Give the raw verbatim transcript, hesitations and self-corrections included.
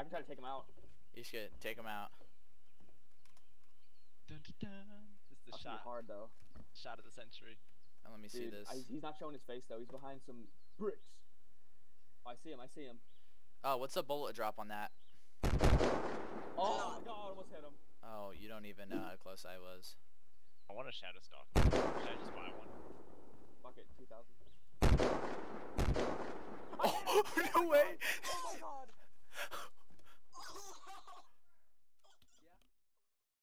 can try to take him out. You should take him out. Dun, dun, dun. This is the That's shot. hard though. Shot of the century. And let me see Dude, this. I, he's not showing his face though. He's behind some bricks. Oh, I see him. I see him. Oh, what's the bullet drop on that? Oh my god! Almost hit him. Oh, you don't even know how close I was. I want a shadow stalk. Should I just buy one? Fuck it. Two thousand. Oh no way!